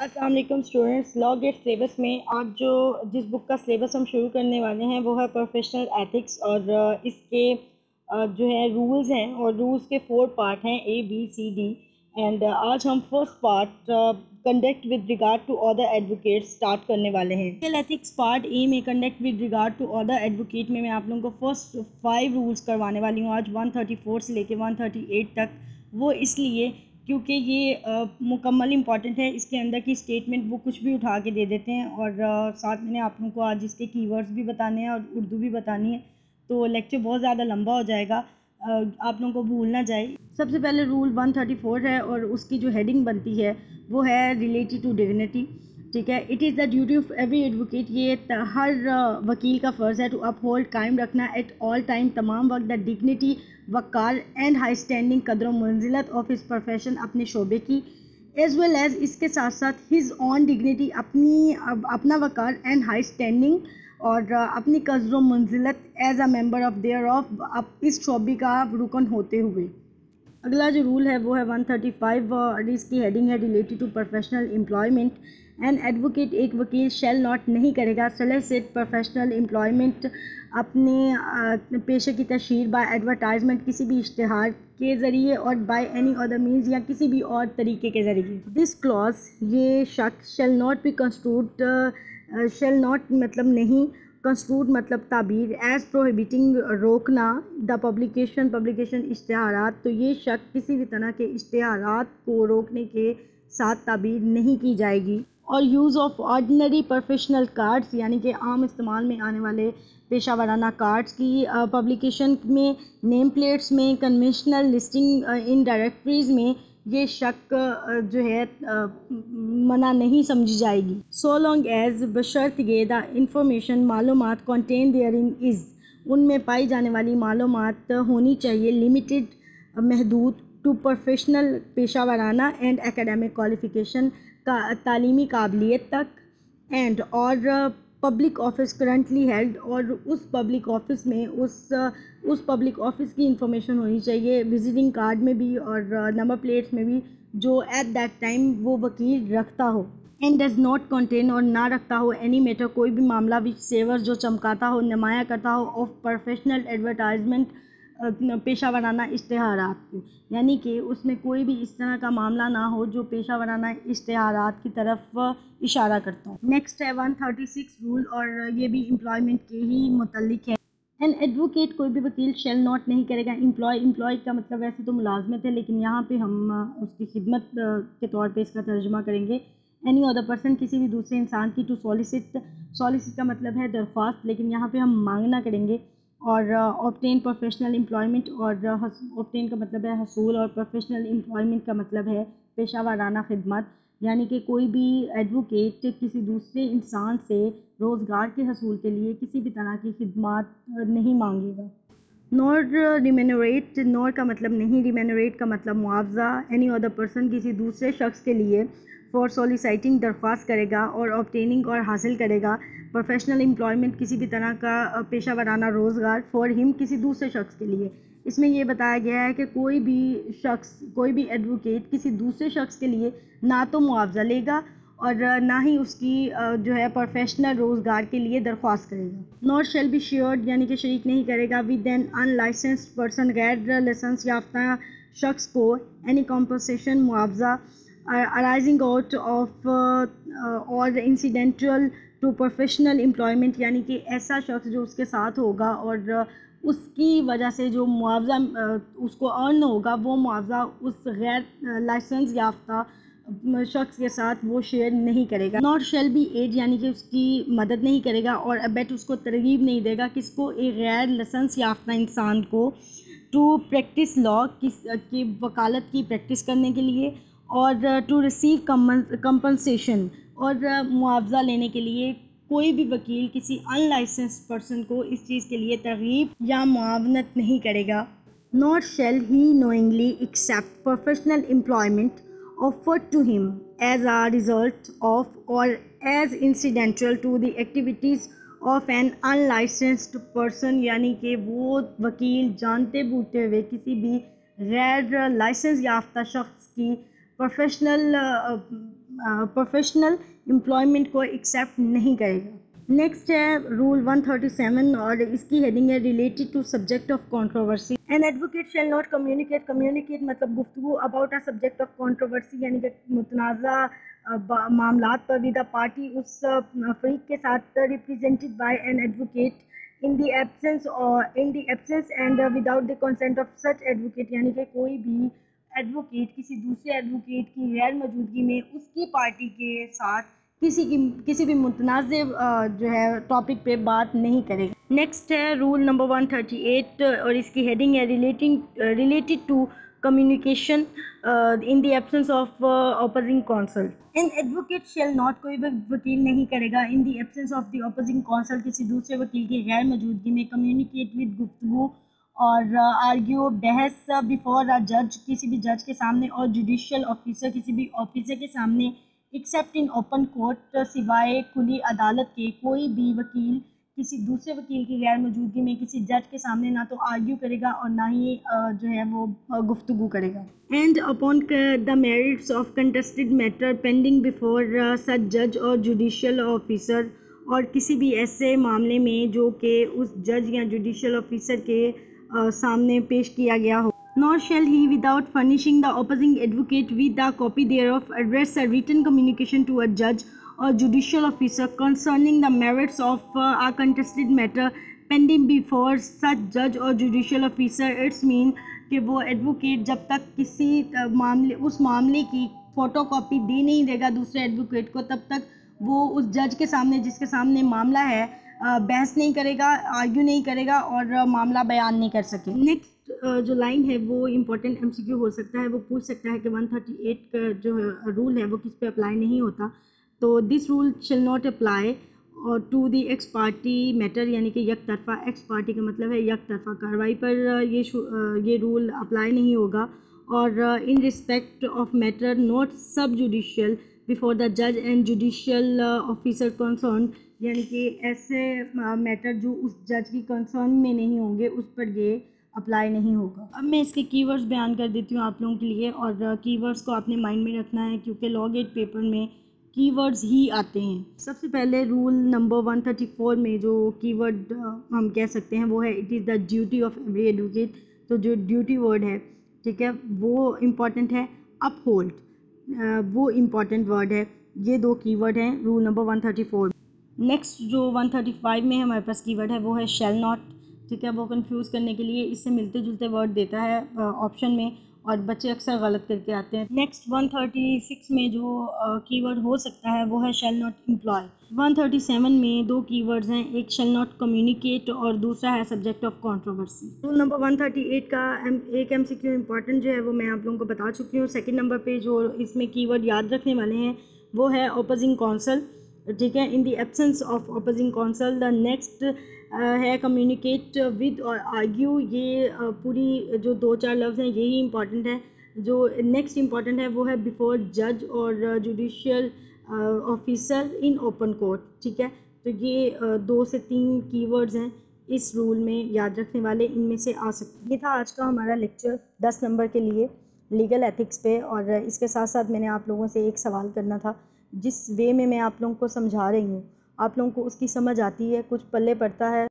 अस्सलाम वालेकुम students. Law gate syllabus में आज जिस बुक का सिलेबस हम शुरू करने वाले हैं वो है प्रोफेशनल एथिक्स और इसके जो है रूल्स हैं और रूल्स के 4 पार्ट हैं ABCD। एंड आज हम first part conduct with regard to other advocate start करने वाले हैं। लीगल एथिक्स पार्ट ए में conduct with regard to other advocate में मैं आप लोगों को फर्स्ट 5 रूल्स करवाने वाली हूँ आज 134 से लेके 138 तक। वो इसलिए क्योंकि ये मुकम्मल इम्पॉर्टेंट है। इसके अंदर की स्टेटमेंट वो कुछ भी उठा के दे देते हैं और साथ मैंने आप लोगों को आज इसके कीवर्ड्स भी बताने हैं और उर्दू भी बतानी है, तो लेक्चर बहुत ज़्यादा लंबा हो जाएगा। आप लोगों को भूल ना जाए। सबसे पहले रूल 134 है और उसकी जो हेडिंग बनती है वो है रिलेटेड टू डिग्निटी। ठीक है, it is the duty of every advocate, ये हर वकील का फ़र्ज़ है टू अपहोल्ड, कायम रखना एट ऑल टाइम, तमाम वक्त, द डिग्निटी, वक़ार एंड हाई स्टैंडिंग, कदर मंजिलत ऑफ हिज प्रोफेशन, अपने शोबे की, एज़ वेल एज़ इसके साथ साथ हिज ऑन डिग्निटी, अपना वक़ार एंड हाई स्टैंडिंग और अपनी कदर मंजिलत as a member of their of, इस शोबे का रुकन होते हुए। अगला जो रूल है वो है 135 और इसकी हेडिंग है related to professional employment. An advocate, एक वकील, शेल नॉट, नहीं करेगा, सोलिसिट प्रोफेशनल एम्प्लॉयमेंट, अपने पेशे की तशहीर बाय एडवर्टाइजमेंट, किसी भी इश्तहार के ज़रिए, और बाय एनी अदर मीन्स, या किसी भी और तरीके के ज़रिए। दिस क्लॉज, ये शख्स, shall not be construed, shall not मतलब नहीं, कंस्ट्रूड मतलब ताबीर, एज़ प्रोहिबिटिंग रोकना, द पब्लिकेशन इश्तहारात, तो ये शक किसी भी तरह के इश्तहारात को रोकने के साथ ताबीर नहीं की जाएगी। और use of ordinary professional cards, यानी कि आम इस्तेमाल में आने वाले पेशा वाराना कार्ड्स की पब्लिकेशन में, नेम प्लेट्स में, कन्वेंशनल लिस्टिंग इन डायरेक्टरीज में ये शक जो है मना नहीं समझी जाएगी। सो लॉन्ग एज, बशर्त ये, द इंफॉर्मेशन, मालूमात, कंटेन देयर इन इज़, उनमें पाई जाने वाली मालूमात होनी चाहिए, लिमिटेड, महदूद, टू प्रोफेशनल, पेशा वाराना, एंड एकेडमिक क्वालिफ़िकेशन, का तालीमी काबिलियत तक, एंड और पब्लिक ऑफिस करंटली हेल्ड, और उस पब्लिक ऑफिस में उस पब्लिक ऑफिस की इंफॉर्मेशन होनी चाहिए, विजिटिंग कार्ड में भी और नंबर प्लेट्स में भी, जो एट दैट टाइम वो वकील रखता हो। एंड डज नॉट कंटेन, और ना रखता हो, एनी मैटर, कोई भी मामला, विच सेवर, जो चमकाता हो, नुमाया करता हो, ऑफ प्रोफेशनल एडवर्टाइजमेंट, पेशा वाराना इश्तहारात को, यानी कि उसमें कोई भी इस तरह का मामला ना हो जो पेशा वाराना इश्तहारात की तरफ इशारा करता हो। नेक्स्ट है 136 रूल और ये भी एम्प्लॉयमेंट के ही मुतल्लिक है। एन एडवोकेट, कोई भी वकील, शेल नॉट, नहीं करेगा, एम्प्लॉय का मतलब वैसे तो मुलाजमत है, लेकिन यहाँ पे हम उसकी खिदमत के तौर पे इसका तर्जुमा करेंगे। एनी अदर पर्सन, किसी भी दूसरे इंसान की, टू सॉलिसिट का मतलब है दरख्वास्त, लेकिन यहाँ पे हम मांगना करेंगे। और ऑब्टेन प्रोफेशनल एम्प्लॉयमेंट, और ऑब्टेन का मतलब है हसूल, और प्रोफेशनल एम्प्लॉयमेंट का मतलब है पेशा वाराना खिदमत, यानी कि कोई भी एडवोकेट किसी दूसरे इंसान से रोज़गार के हसूल के लिए किसी भी तरह की खिदमत नहीं मांगेगा। नॉर रिमेनरेट, नॉर का मतलब नहीं, रिमेनरेट का मतलब मुआवजा, एनी अदर पर्सन, किसी दूसरे शख्स के लिए, फॉर सोलिसाइटिंग, दरख्वास्त करेगा, और ऑब्टेनिंग, और हासिल करेगा, प्रोफेशनल एम्प्लॉयमेंट, किसी भी तरह का पेशा वाराना रोज़गार, फॉर हिम, किसी दूसरे शख्स के लिए। इसमें यह बताया गया है कि कोई भी शख्स, कोई भी एडवोकेट किसी दूसरे शख्स के लिए ना तो मुआवजा लेगा और ना ही उसकी जो है प्रोफेशनल रोज़गार के लिए दरख्वास्त करेगा। नॉट शेल बी शेयर्ड, यानी कि शरीक नहीं करेगा, विद एन अनलाइसेंस्ड पर्सन, गैर लाइसेंस याफ्ता शख्स को, एनी कॉम्पनसेशन, मुआवजा, अराइजिंग आउट ऑफ और इंसिडेंटल टू प्रोफेशनल एम्प्लॉयमेंट, यानी कि ऐसा शख्स जो उसके साथ होगा और उसकी वजह से जो मुआवजा उसको अर्न होगा, वो मुआवजा उस गैर लाइसेंस याफ्ता शख्स के साथ वो शेयर नहीं करेगा। नॉट शेल बी एड, यानी कि उसकी मदद नहीं करेगा और अबेट, उसको तरगीब नहीं देगा, किसको, एक गैर लाइसेंस याफ्ता इंसान को, टू प्रैक्टिस लॉ, की वकालत की प्रैक्टिस करने के लिए, और टू रिसीव कंपनसेशन, और मुआवजा लेने के लिए कोई भी वकील किसी अनलाइसेंस पर्सन को इस चीज़ के लिए तरगीब या मुआवनत नहीं करेगा। Not shall he knowingly accept professional employment offered to him as a result of or as incidental to the activities of an unlicensed person, यानी कि वो वकील जानते बूझते हुए किसी भी गैर लाइसेंस याफ्ता शख्स की प्रोफेशनल प्रोफेशनल एम्प्लॉयमेंट को एक्सेप्ट नहीं करेगा। नेक्स्ट है रूल 137 और इसकी हेडिंग है related to subject of controversy. An advocate shall not communicate मतलब गुफ्तगू about a subject of controversy यानी कि मुतनाज़ा मामलात पर विद द पार्टी उस फरीक के साथ represented by an advocate in the absence and without the consent of such advocate यानी कि कोई भी एडवोकेट किसी दूसरे एडवोकेट की गैर मौजूदगी में उसकी पार्टी के साथ किसी भी मुतनाज़ जो है टॉपिक पे बात नहीं करेगा। नेक्स्ट है रूल नंबर 138 और इसकी हेडिंग है related to communication in the absence of opposing counsel. An advocate shall not कोई भी वकील नहीं करेगा in the absence of the opposing counsel किसी दूसरे वकील की गैर मौजूदगी में कम्युनिकेट विद गुफ्तगू और आर्ग्यू बहस बिफोर अ जज किसी भी जज के सामने और जुडिशल ऑफिसर किसी भी ऑफिसर के सामने एक्सेप्ट इन ओपन कोर्ट सिवाय खुली अदालत के कोई भी वकील किसी दूसरे वकील की गैर मौजूदगी में किसी जज के सामने ना तो आर्ग्यू करेगा और ना ही जो है वो गुफ्तगू करेगा। And upon the merits of contested matter pending before such जज और जुडिशल ऑफिसर और किसी भी ऐसे मामले में जो कि उस जज या जुडिशल ऑफिसर के सामने पेश किया गया हो। Nor shall he, without furnishing the opposing advocate with a copy thereof, address a written communication to a judge or judicial officer concerning the merits of a contested matter pending before such judge or judicial officer. It's mean कि वो advocate जब तक किसी उस मामले की photo copy दे नहीं देगा दूसरे एडवोकेट को तब तक वो उस जज के सामने जिसके सामने मामला है बहस नहीं करेगा, आर्ग्यू नहीं करेगा और मामला बयान नहीं कर सके। नेक्स्ट जो लाइन है वो इम्पोर्टेंट एमसीक्यू हो सकता है, वो पूछ सकता है कि 138 का जो रूल है वो किस पे अप्लाई नहीं होता। तो this rule shall not apply और to the ex parte matter यानी कि यक तरफा, एक्स पार्टी का मतलब है यक तरफा कार्रवाई पर ये रूल अप्लाई नहीं होगा। और in respect of matter not sub judicial before the जज एंड जुडिशियल ऑफिसर कंसर्न यानी कि ऐसे मैटर जो उस जज की कंसर्न में नहीं होंगे उस पर ये अप्लाई नहीं होगा। अब मैं इसके कीवर्ड्स बयान कर देती हूँ आप लोगों के लिए और कीवर्ड्स को आपने माइंड में रखना है क्योंकि लॉ गेट पेपर में कीवर्ड्स ही आते हैं। सबसे पहले रूल नंबर 134 में जो कीवर्ड हम कह सकते हैं वो है it is the duty of every advocate. तो जो ड्यूटी वर्ड है ठीक है वो इम्पॉर्टेंट है। अपहोल्ड वो इम्पॉर्टेंट वर्ड है। ये दो कीवर्ड हैं रूल नंबर 134। नेक्स्ट जो 135 में हमारे पास कीवर्ड है वो है शैल नॉट। ठीक है, वो कंफ्यूज करने के लिए इससे मिलते जुलते वर्ड देता है ऑप्शन में और बच्चे अक्सर गलत करके आते हैं। नेक्स्ट 136 में जो कीवर्ड हो सकता है वो है शैल नॉट एम्प्लॉय। 137 में दो कीवर्ड्स हैं, एक शैल नॉट कम्युनिकेट और दूसरा है subject of controversy. Rule number 138 का एक एमसीक्यू इंपॉर्टेंट जो है वो मैं आप लोगों को बता चुकी हूँ। सेकंड नंबर पे जो इसमें कीवर्ड याद रखने वाले हैं वो है ऑपोजिंग कौंसल। ठीक है, in the absence of opposing counsel. The next है कम्युनिकेट विद और आर्ग्यू। ये पूरी जो दो चार लफ्ज़ हैं यही इंपॉर्टेंट है। जो नेक्स्ट इंपॉर्टेंट है वो है बिफोर जज और judicial officer in open court. ठीक है, तो ये 2 से 3 कीवर्ड्स हैं इस रूल में याद रखने वाले, इनमें से आ सकते हैं। ये था आज का हमारा लेक्चर 10 नंबर के लिए लीगल एथिक्स पे और इसके साथ साथ मैंने आप लोगों से एक सवाल करना था। जिस वे में मैं आप लोगों को समझा रही हूँ आप लोगों को उसकी समझ आती है, कुछ पल्ले पड़ता है